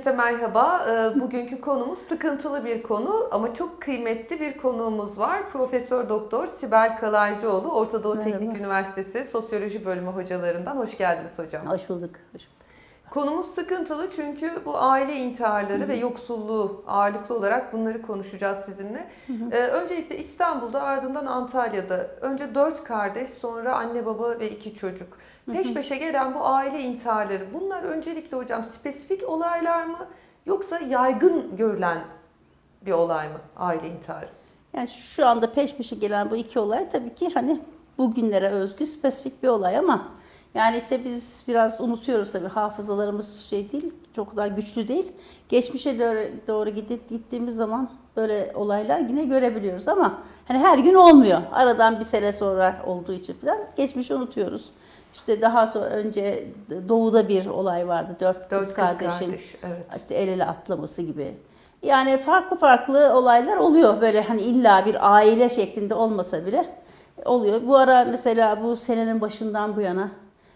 Herkese merhaba. Bugünkü konumuz sıkıntılı bir konu ama çok kıymetli bir konuğumuz var. Profesör Doktor Sibel Kalaycıoğlu, Orta Doğu Teknik Üniversitesi Sosyoloji Bölümü hocalarından. Hoş geldiniz hocam. Hoş bulduk. Konumuz sıkıntılı çünkü bu aile intiharları ve yoksulluğu ağırlıklı olarak bunları konuşacağız sizinle. Öncelikle İstanbul'da, ardından Antalya'da önce 4 kardeş, sonra anne baba ve 2 çocuk. Peş peşe gelen bu aile intiharları, bunlar öncelikle hocam spesifik olaylar mı yoksa yaygın görülen bir olay mı aile intiharı? Yani şu anda peş peşe gelen bu iki olay tabii ki hani bugünlere özgü spesifik bir olay ama yani işte biz biraz unutuyoruz tabii, hafızalarımız şey değil, çok kadar güçlü değil. Geçmişe doğru gittiğimiz zaman böyle olaylar yine görebiliyoruz ama hani her gün olmuyor. Aradan bir sene sonra olduğu için falan geçmişi unutuyoruz. İşte daha sonra önce Doğu'da bir olay vardı. Dört kız kardeşin evet. işte el ele atlaması gibi. Yani farklı olaylar oluyor, böyle hani illa bir aile şeklinde olmasa bile oluyor. Bu ara mesela bu senenin başından bu yana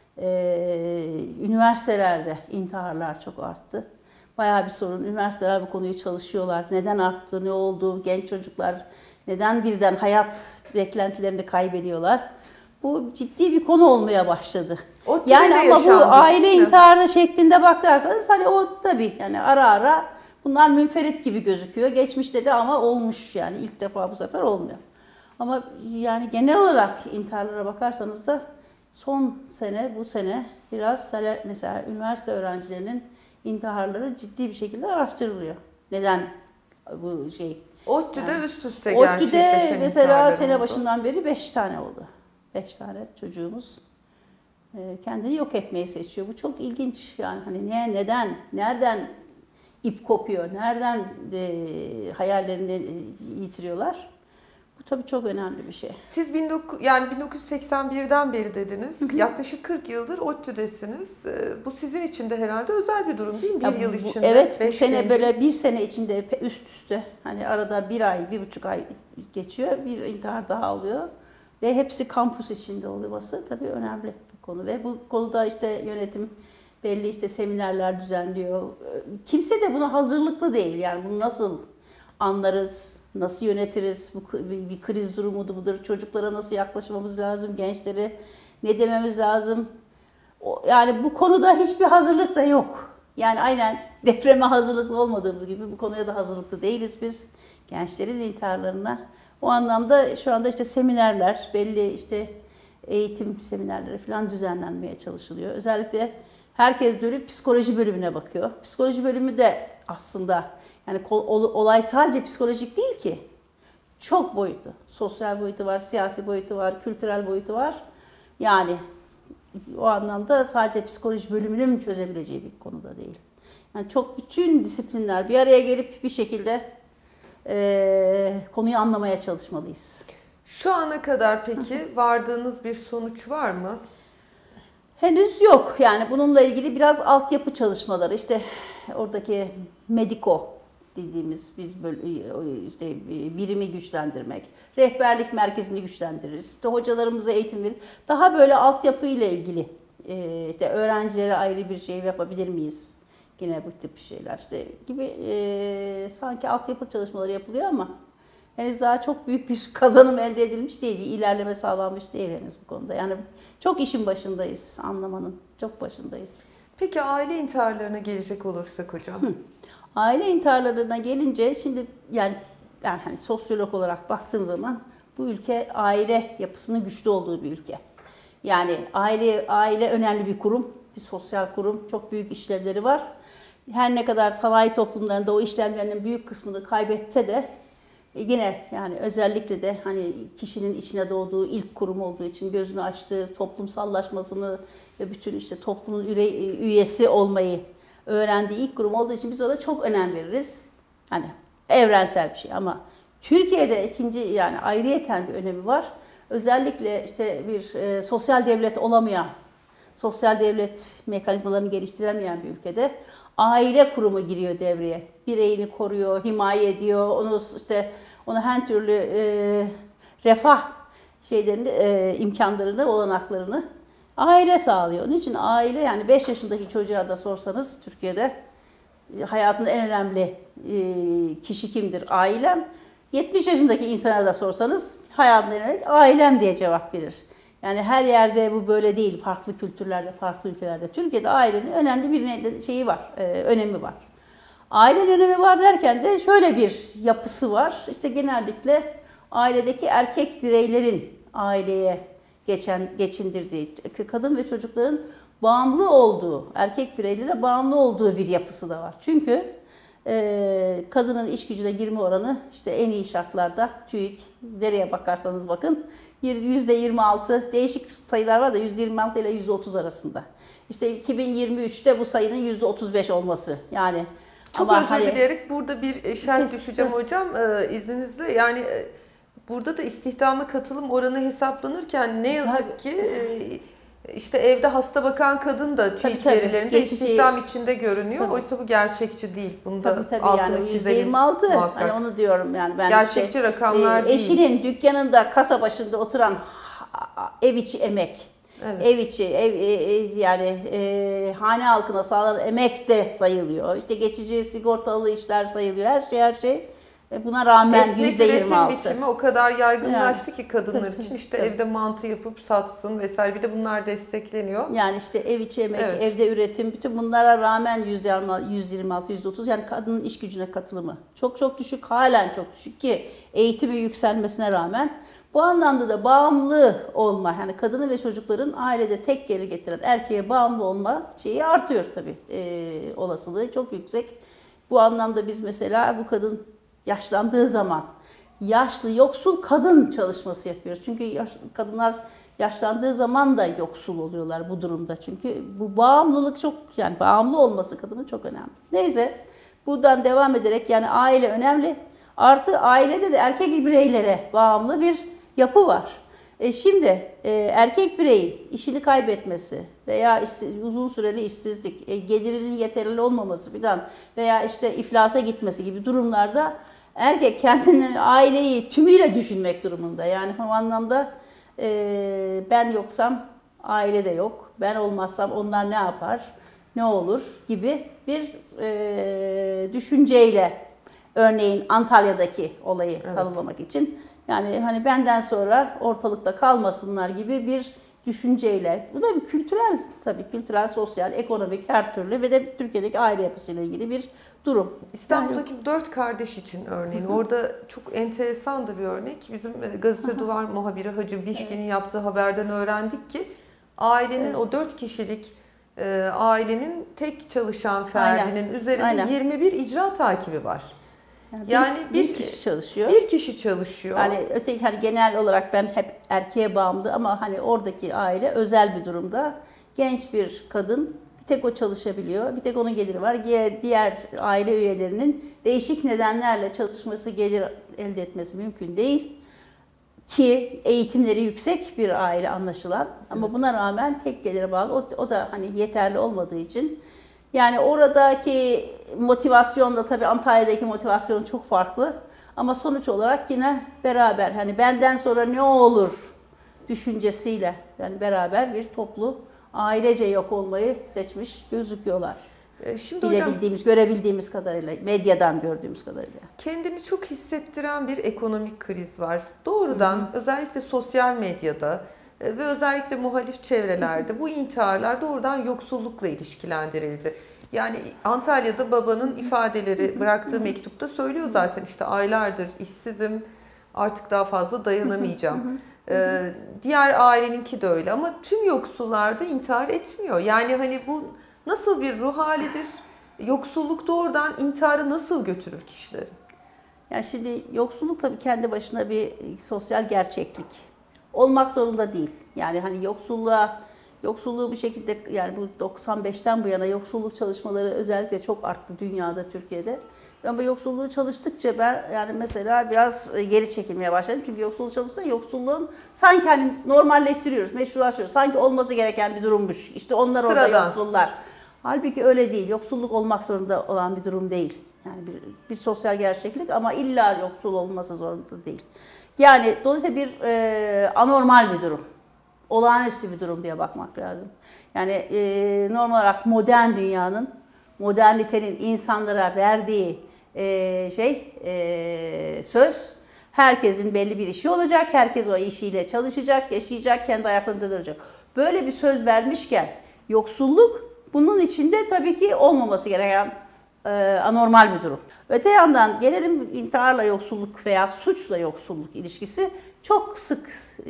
üniversitelerde intiharlar çok arttı. Bayağı bir sorun. Üniversiteler bu konuyu çalışıyorlar. Neden arttı, ne oldu, genç çocuklar neden birden hayat beklentilerini kaybediyorlar? Bu ciddi bir konu olmaya başladı. Yani ama bu aile intiharı şeklinde bakarsanız hani o tabii yani ara bunlar münferit gibi gözüküyor. Geçmişte de ama olmuş, yani ilk defa bu sefer olmuyor. Ama yani genel olarak intiharlara bakarsanız da son sene, bu sene biraz mesela üniversite öğrencilerinin intiharları ciddi bir şekilde araştırılıyor. Neden bu şey? ODTÜ'de yani, üst üste gerçekleşen ODTÜ'de mesela sene başından beri 5 tane oldu. 5 tane çocuğumuz kendini yok etmeyi seçiyor. Bu çok ilginç yani, hani neden, nereden ip kopuyor, nereden hayallerini yitiriyorlar? Bu tabii çok önemli bir şey. Siz 1981'den beri dediniz. Yaklaşık 40 yıldır ODTÜ'desiniz. Bu sizin için de herhalde özel bir durum değil mi? Bir yıl içinde. Evet, bu sene böyle bir sene içinde üst üste, hani arada bir ay, 1,5 ay geçiyor, bir intihar daha oluyor. Ve hepsi kampüs içinde olması tabii önemli bir konu. Ve bu konuda işte yönetim belli işte seminerler düzenliyor. Kimse de buna hazırlıklı değil. Yani bunu nasıl anlarız, nasıl yönetiriz, bu bir kriz durumu mudur, çocuklara nasıl yaklaşmamız lazım, gençlere ne dememiz lazım. Yani bu konuda hiçbir hazırlık da yok. Yani aynen depreme hazırlıklı olmadığımız gibi bu konuya da hazırlıklı değiliz biz, gençlerin intiharlarına. O anlamda şu anda işte seminerler, belli işte eğitim seminerleri falan düzenlenmeye çalışılıyor. Özellikle herkes dönüp psikoloji bölümüne bakıyor. Psikoloji bölümü de aslında yani olay sadece psikolojik değil ki. Çok boyutu. Sosyal boyutu var, siyasi boyutu var, kültürel boyutu var. Yani o anlamda sadece psikoloji bölümünün çözebileceği bir konuda değil. Yani çok bütün disiplinler bir araya gelip bir şekilde konuyu anlamaya çalışmalıyız. Şu ana kadar peki vardığınız bir sonuç var mı? Henüz yok. Yani bununla ilgili biraz altyapı çalışmaları, işte oradaki Mediko dediğimiz işte birimi güçlendirmek, rehberlik merkezini güçlendiririz. İşte hocalarımıza eğitim verir. Daha böyle altyapı ile ilgili işte öğrencilere ayrı bir şey yapabilir miyiz? Yine bu tip şeyler işte gibi sanki altyapı çalışmaları yapılıyor ama henüz daha çok büyük bir kazanım elde edilmiş değil, bir ilerleme sağlanmış değil henüz bu konuda. Yani çok işin başındayız, anlamanın çok başındayız. Peki aile intiharlarına gelecek olursak hocam? Aile intiharlarına gelince şimdi yani hani sosyolog olarak baktığım zaman bu ülke aile yapısının güçlü olduğu bir ülke. Yani aile önemli bir kurum, bir sosyal kurum, çok büyük işlevleri var. Her ne kadar sanayi toplumlarında o işlevlerinin büyük kısmını kaybetse de yine yani özellikle de hani kişinin içine doğduğu ilk kurum olduğu için gözünü açtığı, toplumsallaşmasını ve bütün işte toplumun üyesi olmayı öğrendiği ilk kurum olduğu için biz ona çok önem veririz. Hani evrensel bir şey ama Türkiye'de ikinci yani ayrıyeten bir önemi var. Özellikle işte bir sosyal devlet olamayan, sosyal devlet mekanizmalarını geliştiremeyen bir ülkede aile kurumu giriyor devreye. Bireyini koruyor, himaye ediyor, ona her türlü refah imkanlarını, olanaklarını aile sağlıyor. Onun için aile, yani 5 yaşındaki çocuğa da sorsanız Türkiye'de hayatın en önemli kişi kimdir? Ailem. 70 yaşındaki insana da sorsanız hayatın en önemli ailem diye cevap verir. Yani her yerde bu böyle değil. Farklı kültürlerde, farklı ülkelerde. Türkiye'de ailenin önemli bir şeyi var, önemi var. Ailenin önemi var derken de şöyle bir yapısı var. İşte genellikle ailedeki erkek bireylerin aileye geçindirdiği, kadın ve çocukların bağımlı olduğu, erkek bireylere bağımlı olduğu bir yapısı da var. Çünkü kadının iş gücüne girme oranı işte en iyi şartlarda TÜİK, nereye bakarsanız bakın %26, değişik sayılar var da %26 ile %30 arasında. İşte 2023'te bu sayının %35 olması yani. Çok özür dileyerek burada bir şerh düşeceğim hocam izninizle. Yani burada da istihdama katılım oranı hesaplanırken ne yazık ki işte evde hasta bakan kadın da TÜİK verilerinde istihdam içinde görünüyor. Tabii. Oysa bu gerçekçi değil. Bunu da altını yani çizelim. 26 hani onu diyorum yani ben gerçekçi rakamlar değil. Eşinin dükkanında kasa başında oturan ev içi emek. Evet. Ev içi, yani hane halkına sağlanan emek de sayılıyor. İşte geçici sigortalı işler sayılıyor. Her şey. Buna rağmen %26. Esnek üretim biçimi o kadar yaygınlaştı ki kadınlar için. İşte evde mantı yapıp satsın vesaire. Bir de bunlar destekleniyor. Yani işte ev içi emek, evde üretim, bütün bunlara rağmen %26, %30 yani kadının iş gücüne katılımı çok düşük, halen çok düşük ki eğitimi yükselmesine rağmen. Bu anlamda da bağımlı olma, yani kadını ve çocukların ailede tek gelir getiren erkeğe bağımlı olma şeyi artıyor tabii. Olasılığı çok yüksek. Bu anlamda biz mesela bu kadın yaşlandığı zaman yaşlı yoksul kadın çalışması yapıyoruz. Çünkü kadınlar yaşlandığı zaman da yoksul oluyorlar bu durumda. Çünkü bu bağımlılık çok, yani bağımlı olması kadının çok önemli. Neyse buradan devam ederek yani aile önemli. Artı ailede de erkek bireylere bağımlı bir yapı var. Şimdi erkek bireyin işini kaybetmesi veya uzun süreli işsizlik, gelirinin yeterli olmaması filan veya işte iflasa gitmesi gibi durumlarda erkek kendini, aileyi tümüyle düşünmek durumunda. Yani bu anlamda ben yoksam aile de yok, ben olmazsam onlar ne yapar, ne olur gibi bir düşünceyle örneğin Antalya'daki olayı tanımlamak için. Yani hani benden sonra ortalıkta kalmasınlar gibi bir düşünceyle. Bu da bir kültürel, tabii kültürel, sosyal, ekonomik her türlü ve de Türkiye'deki aile yapısıyla ilgili bir durum. İstanbul'daki yani, 4 kardeş için örneğin orada çok enteresan da bir örnek. Bizim Gazete Duvar muhabiri Hacı Bişkin'in yaptığı haberden öğrendik ki ailenin o 4 kişilik ailenin tek çalışan ferdinin üzerinde 21 icra takibi var. Yani bir kişi çalışıyor. Bir kişi çalışıyor. Hani öteki hani genel olarak ben hep erkeğe bağımlı ama hani oradaki aile özel bir durumda. Genç bir kadın, bir tek o çalışabiliyor. Bir tek onun geliri var. Diğer aile üyelerinin değişik nedenlerle çalışması, gelir elde etmesi mümkün değil. Ki eğitimleri yüksek bir aile anlaşılan. Ama buna rağmen tek gelire bağlı. O da hani yeterli olmadığı için. Yani oradaki motivasyon da tabii Antalya'daki motivasyon çok farklı. Ama sonuç olarak yine beraber hani benden sonra ne olur düşüncesiyle yani beraber bir toplu ailece yok olmayı seçmiş gözüküyorlar. Şimdi hocam, görebildiğimiz kadarıyla, medyadan gördüğümüz kadarıyla. Kendini çok hissettiren bir ekonomik kriz var. Doğrudan özellikle sosyal medyada ve özellikle muhalif çevrelerde bu intiharlar doğrudan yoksullukla ilişkilendirildi. Yani Antalya'da babanın ifadeleri bıraktığı mektupta söylüyor zaten işte aylardır işsizim, artık daha fazla dayanamayacağım. Diğer aileninki de öyle ama tüm yoksullar da intihar etmiyor. Yani hani bu nasıl bir ruh halidir? Yoksulluk doğrudan intiharı nasıl götürür kişileri? Yani şimdi yoksulluk tabii kendi başına bir sosyal gerçeklik. Olmak zorunda değil. Yani hani yoksulluğu bu şekilde yani bu 95'ten bu yana yoksulluk çalışmaları özellikle çok arttı dünyada, Türkiye'de. Ama yoksulluğu çalıştıkça ben yani mesela biraz geri çekilmeye başladım. Çünkü yoksulluğu çalıştıkça yoksulluğun sanki hani normalleştiriyoruz, meşrulaştırıyoruz. Sanki olması gereken bir durummuş. İşte onlar orada yoksullar. Halbuki öyle değil. Yoksulluk olmak zorunda olan bir durum değil. Yani bir sosyal gerçeklik ama illa yoksul olması zorunda değil. Yani dolayısıyla bir anormal bir durum. Olağanüstü bir durum diye bakmak lazım. Yani normal olarak modern dünyanın modernitenin insanlara verdiği söz, herkesin belli bir işi olacak, herkes o işiyle çalışacak, yaşayacak, kendi ayaklarında duracak. Böyle bir söz vermişken yoksulluk bunun içinde tabii ki olmaması gereken anormal bir durum. Öte yandan gelelim intiharla yoksulluk veya suçla yoksulluk ilişkisi çok sık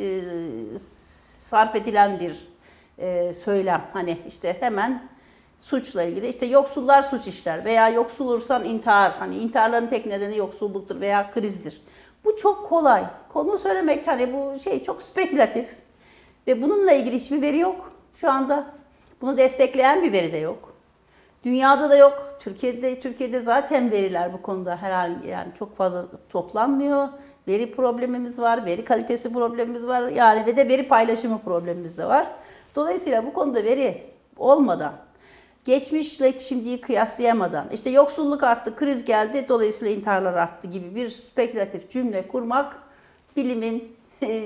sarf edilen bir söylem. Hani işte hemen suçla ilgili işte yoksullar suç işler veya yoksul olursan intihar. Hani intiharların tek nedeni yoksulluktur veya krizdir. Bu çok kolay. Konu söylemek hani bu çok spekülatif ve bununla ilgili hiçbir veri yok şu anda. Bunu destekleyen bir veri de yok. Dünyada da yok. Türkiye'de zaten veriler bu konuda herhalde yani çok fazla toplanmıyor. Veri problemimiz var, veri kalitesi problemimiz var. Yani ve de veri paylaşımı problemimiz de var. Dolayısıyla bu konuda veri olmadan, geçmişle şimdiyi kıyaslayamadan, işte yoksulluk arttı, kriz geldi, dolayısıyla intiharlar arttı gibi bir spekülatif cümle kurmak bilimin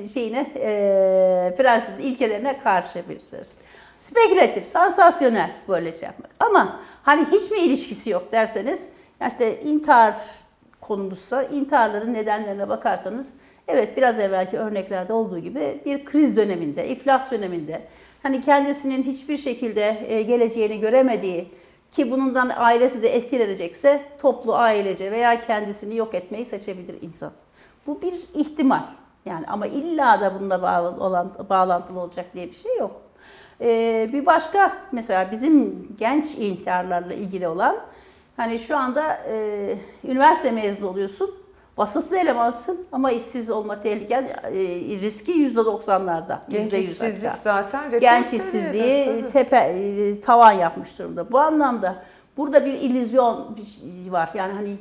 prensip ilkelerine karşı bir söz. Spekülatif, sansasyonel böyle yapmak. Ama hani hiç mi ilişkisi yok derseniz, işte intihar konumuzsa intiharların nedenlerine bakarsanız, evet biraz evvelki örneklerde olduğu gibi bir kriz döneminde, iflas döneminde, hani kendisinin hiçbir şekilde geleceğini göremediği ki bundan ailesi de etkilenecekse toplu ailece veya kendisini yok etmeyi seçebilir insan. Bu bir ihtimal yani ama illa da bununla bağlantılı olacak diye bir şey yok. Bir başka mesela bizim genç intiharlarla ilgili olan hani şu anda üniversite mezunu oluyorsun, vasıflı elemansın ama işsiz olma tehliken riski %90'larda. Genç işsizlik zaten rekor genç işsizliği tavan yapmış durumda. Bu anlamda burada bir illüzyon var yani hani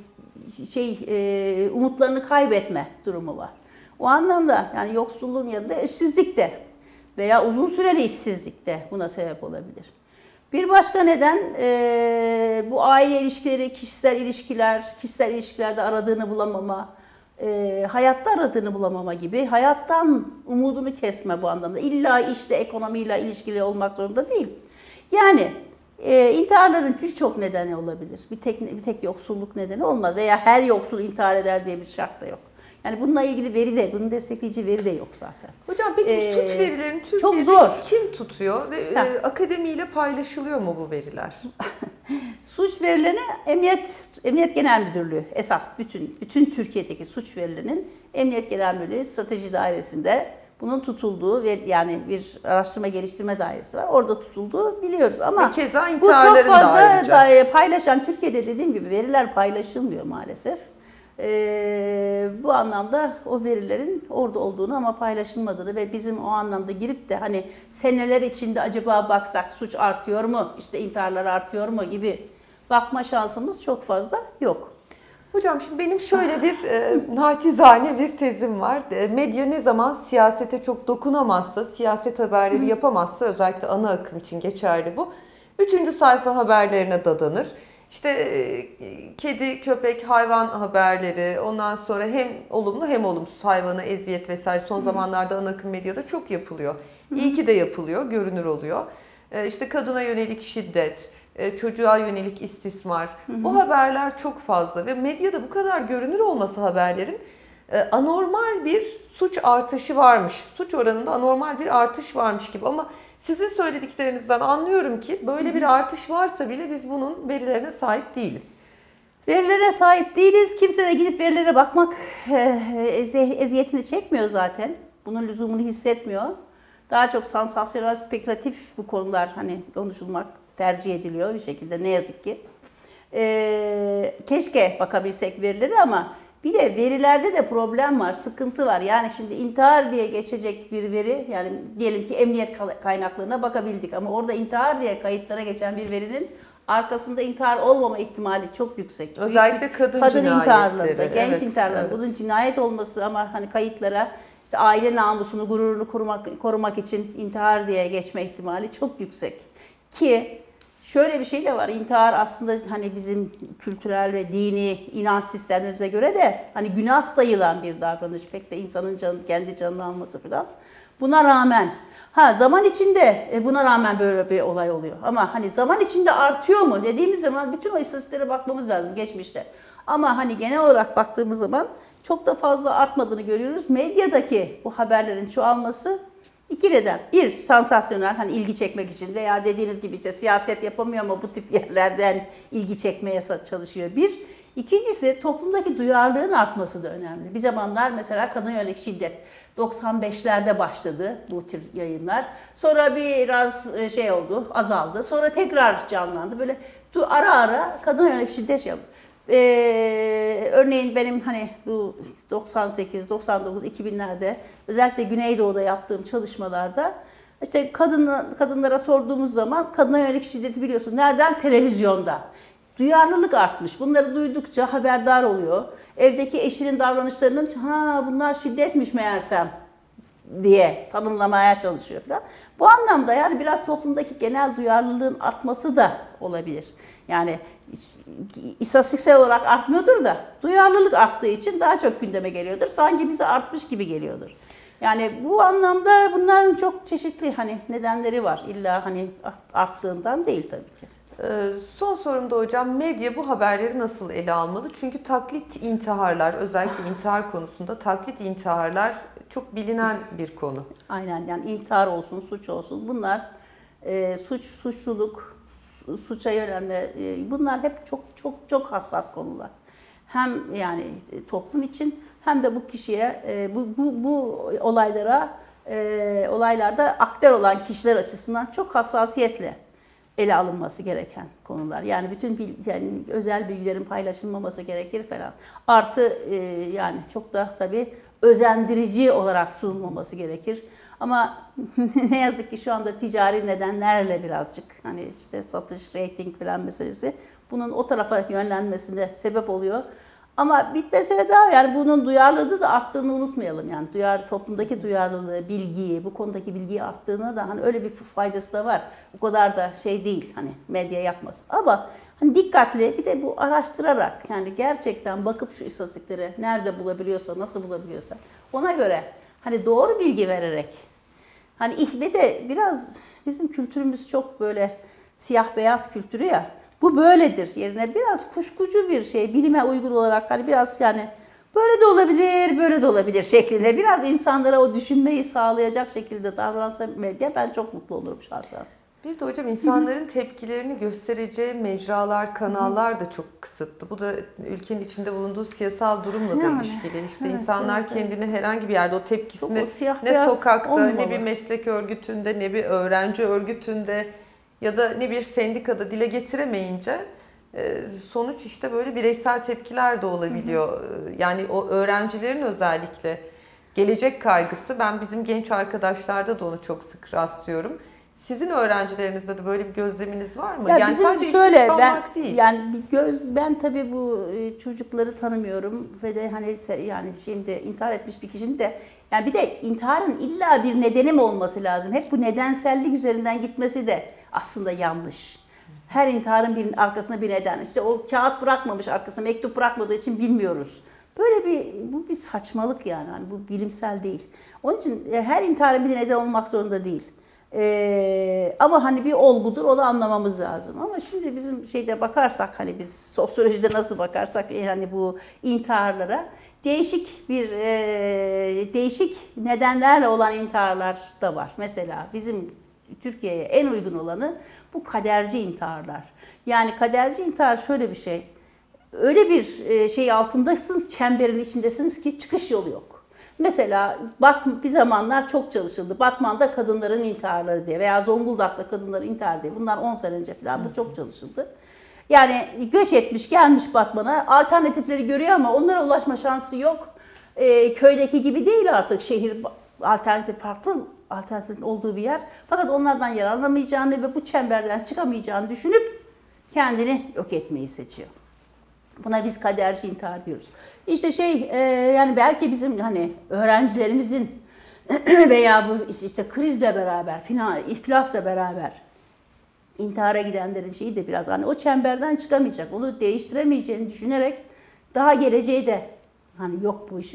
umutlarını kaybetme durumu var. O anlamda yani yoksulluğun yanında işsizlik de veya uzun süreli işsizlik de buna sebep olabilir. Bir başka neden bu aile ilişkileri, kişisel ilişkilerde aradığını bulamama, hayatta aradığını bulamama gibi hayattan umudunu kesme bu anlamda. İlla işle, ekonomiyle ilişkili olmak zorunda değil. Yani intiharların birçok nedeni olabilir. Bir tek yoksulluk nedeni olmaz veya her yoksul intihar eder diye bir şart da yok. Yani bununla ilgili veri de, bunun destekleyici veri de yok zaten. Hocam peki suç verilerini Türkiye'de çok zor. Kim tutuyor ve akademiyle paylaşılıyor mu bu veriler? Suç verilerini Emniyet Genel Müdürlüğü esas bütün Türkiye'deki suç verilerinin Emniyet Genel Müdürlüğü Strateji Dairesi'nde bunun tutulduğu ve yani bir araştırma geliştirme dairesi var. Orada tutulduğu biliyoruz ama ve keza bu çok fazla paylaşan Türkiye'de dediğim gibi veriler paylaşılmıyor maalesef. Bu anlamda o verilerin orada olduğunu ama paylaşılmadığını ve bizim o anlamda girip de hani seneler içinde acaba baksak suç artıyor mu, işte intiharlar artıyor mu gibi bakma şansımız çok fazla yok. Hocam şimdi benim şöyle bir naçizane bir tezim var. Medya ne zaman siyasete çok dokunamazsa, siyaset haberleri yapamazsa, özellikle ana akım için geçerli bu. 3. sayfa haberlerine dadanır. İşte kedi, köpek, hayvan haberleri, ondan sonra hem olumlu hem olumsuz hayvana eziyet vesaire son zamanlarda ana akım medyada çok yapılıyor. İyi ki de yapılıyor, görünür oluyor. İşte kadına yönelik şiddet, çocuğa yönelik istismar. Bu haberler çok fazla ve medyada bu kadar görünür olması haberlerin anormal bir suç artışı varmış. Suç oranında anormal bir artış varmış gibi ama sizin söylediklerinizden anlıyorum ki böyle bir artış varsa bile biz bunun verilerine sahip değiliz. Verilere sahip değiliz. Kimse de gidip verilere bakmak eziyetini çekmiyor zaten. Bunun lüzumunu hissetmiyor. Daha çok sansasyonel, spekülatif bu konular hani konuşulmak tercih ediliyor bir şekilde ne yazık ki. Keşke bakabilsek verilere ama bir de verilerde de problem var, sıkıntı var. Yani şimdi intihar diye geçecek bir veri, yani diyelim ki emniyet kaynaklarına bakabildik ama orada intihar diye kayıtlara geçen bir verinin arkasında intihar olmama ihtimali çok yüksek. Özellikle kadın intiharlarında, genç evet, intiharlarında evet. Bunun cinayet olması ama hani kayıtlara işte aile namusunu, gururunu korumak için intihar diye geçme ihtimali çok yüksek. Ki şöyle bir şey de var, intihar aslında hani bizim kültürel ve dini inanç sistemimize göre de hani günah sayılan bir davranış. Pek de insanın kendi canını alması falan. Buna rağmen zaman içinde buna rağmen böyle bir olay oluyor. Ama hani zaman içinde artıyor mu dediğimiz zaman bütün o istatistiklere bakmamız lazım geçmişte. Ama hani genel olarak baktığımız zaman çok da fazla artmadığını görüyoruz. Medyadaki bu haberlerin çoğalması iki neden. Bir, sansasyonel, hani ilgi çekmek için veya dediğiniz gibi işte siyaset yapamıyor ama bu tip yerlerden ilgi çekmeye çalışıyor. Bir. İkincisi, toplumdaki duyarlılığın artması da önemli. Bir zamanlar mesela kadına yönelik şiddet 95'lerde başladı bu tür yayınlar. Sonra biraz oldu, azaldı. Sonra tekrar canlandı. Böyle ara ara kadına yönelik şiddet yaptı. Örneğin benim hani bu 98, 99, 2000'lerde özellikle Güneydoğu'da yaptığım çalışmalarda işte kadınlara sorduğumuz zaman kadına yönelik şiddeti biliyorsun. Nereden? Televizyonda. Duyarlılık artmış. Bunları duydukça haberdar oluyor. Evdeki eşinin davranışlarının bunlar şiddetmiş meğersem diye tanımlamaya çalışıyor falan. Bu anlamda yani biraz toplumdaki genel duyarlılığın artması da olabilir. Yani istatistiksel olarak artmıyordur da duyarlılık arttığı için daha çok gündeme geliyordur. Sanki bize artmış gibi geliyordur. Yani bu anlamda bunların çok çeşitli hani nedenleri var. İlla hani arttığından değil tabii ki. Son sorumda hocam, medya bu haberleri nasıl ele almalı? Çünkü taklit intiharlar, özellikle intihar konusunda taklit intiharlar çok bilinen bir konu. Aynen, yani intihar olsun, suç olsun, bunlar suçluluk, suça yönelme, bunlar hep çok hassas konular. Hem yani toplum için hem de bu kişiye bu olaylarda aktör olan kişiler açısından çok hassasiyetle ele alınması gereken konular. Yani bütün özel bilgilerin paylaşılmaması gerekir falan. Artı yani çok da tabii özendirici olarak sunulmaması gerekir. Ama ne yazık ki şu anda ticari nedenlerle birazcık hani işte satış, reyting falan meselesi bunun o tarafa yönlenmesine sebep oluyor. Ama bir mesele daha, yani bunun duyarlılığı da arttığını unutmayalım. Yani toplumdaki duyarlılığı, bilgiyi, bu konudaki bilgiyi arttığına da hani öyle bir faydası da var. O kadar da değil hani medya yapmasın. Ama hani dikkatli, bir de bu araştırarak, yani gerçekten bakıp şu istatistiklere nerede bulabiliyorsa, nasıl bulabiliyorsa ona göre hani doğru bilgi vererek, hani ve de biraz bizim kültürümüz çok böyle siyah beyaz kültürü ya. Bu böyledir yerine biraz kuşkucu bir şey, bilime uygun olarak hani biraz yani böyle de olabilir, böyle de olabilir şeklinde biraz insanlara o düşünmeyi sağlayacak şekilde davransa medya, ben çok mutlu olurum şahsen. Bir de hocam insanların tepkilerini göstereceği mecralar, kanallar da çok kısıtlı. Bu da ülkenin içinde bulunduğu siyasal durumla da ilişkili. İşte evet, insanlar kendini herhangi bir yerde o tepkisini ne sokakta, olmalı, ne bir meslek örgütünde, ne bir öğrenci örgütünde ya da ne bir sendikada dile getiremeyince sonuç işte böyle bireysel tepkiler de olabiliyor. Yani o öğrencilerin özellikle gelecek kaygısı, ben bizim genç arkadaşlarda da onu çok sık rastlıyorum. Sizin öğrencilerinizde de böyle bir gözleminiz var mı? Ya yani sadece şöyle değil. Yani ben tabii bu çocukları tanımıyorum ve de hani yani şimdi intihar etmiş bir kişinin de yani bir de intiharın illa bir nedeni mi olması lazım? Hep bu nedensellik üzerinden gitmesi de aslında yanlış. Her intiharın bir arkasında bir neden. İşte o kağıt bırakmamış arkasında, mektup bırakmadığı için bilmiyoruz. Bu bir saçmalık yani. Hani bu bilimsel değil. Onun için her intiharın bir neden olmak zorunda değil. Ama hani bir olgudur, onu anlamamız lazım. Ama şimdi bizim bakarsak, hani biz sosyolojide nasıl bakarsak yani bu intiharlara değişik nedenlerle olan intiharlar da var. Mesela bizim Türkiye'ye en uygun olanı bu kaderci intiharlar. Yani kaderci intihar şöyle bir şey. Öyle bir altındasınız, çemberin içindesiniz ki çıkış yolu yok. Mesela bir zamanlar çok çalışıldı. Batman'da kadınların intiharları diye veya Zonguldak'ta kadınların intiharı diye. Bunlar 10 sene önce falan bu çok çalışıldı. Yani göç etmiş, gelmiş Batman'a, alternatifleri görüyor ama onlara ulaşma şansı yok. Köydeki gibi değil artık, şehir farklı alternatifin olduğu bir yer. Fakat onlardan yararlanamayacağını ve bu çemberden çıkamayacağını düşünüp kendini yok etmeyi seçiyor. Buna biz kaderci intihar diyoruz. İşte yani belki bizim hani öğrencilerimizin veya bu işte krizle beraber, iflasla beraber intihara gidenlerin şeyi de biraz hani o çemberden çıkamayacak, onu değiştiremeyeceğini düşünerek daha geleceği de hani yok bu işin.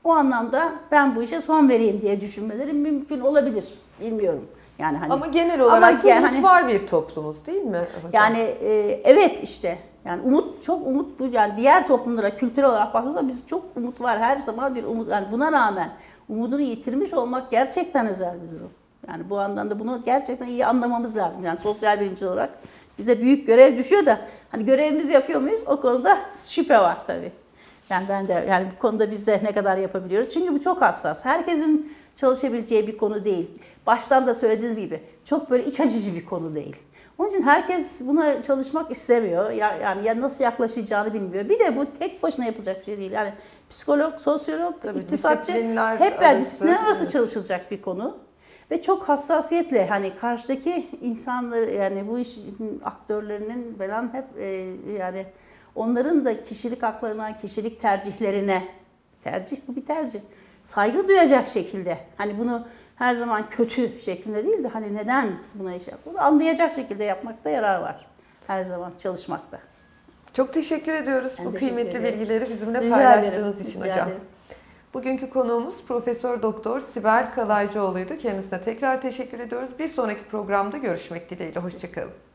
O anlamda ben bu işe son vereyim diye düşünmeleri mümkün olabilir. Bilmiyorum. Yani hani ama genel olarak da yani umut var bir toplumuz değil mi hocam? Yani evet işte. Yani umut, çok umut bu. Yani diğer toplumlara kültürel olarak baktığımızda biz çok umut var. Her zaman bir umut. Yani buna rağmen umudunu yitirmiş olmak gerçekten özel bir durum. Yani bu anlamda bunu gerçekten iyi anlamamız lazım. Yani sosyal bilimci olarak bize büyük görev düşüyor da hani görevimizi yapıyor muyuz? O konuda şüphe var tabii. Yani ben de yani bu konuda biz de ne kadar yapabiliyoruz? Çünkü bu çok hassas. Herkesin çalışabileceği bir konu değil. Baştan da söylediğiniz gibi çok böyle iç açıcı bir konu değil. Onun için herkes buna çalışmak istemiyor. Yani ya nasıl yaklaşacağını bilmiyor. Bir de bu tek başına yapılacak bir şey değil. Yani psikolog, sosyolog, tabii, iktisatçı disiplinler disiplinler arası evet, çalışılacak bir konu. Ve çok hassasiyetle hani karşıdaki insanları yani bu işin aktörlerinin falan hep yani onların da kişilik haklarına, kişilik tercihlerine, tercih bu bir tercih, saygı duyacak şekilde hani bunu her zaman kötü şeklinde değil de hani neden buna iş yaptığını anlayacak şekilde yapmakta yarar var. Her zaman çalışmakta. Çok teşekkür ediyoruz Ben bu teşekkür kıymetli ederim. bilgileri bizimle Rica paylaştığınız ederim, için rica hocam. ederim. Bugünkü konuğumuz Profesör Doktor Sibel Kalaycıoğlu'ydu. Kendisine tekrar teşekkür ediyoruz. Bir sonraki programda görüşmek dileğiyle. Hoşça kalın.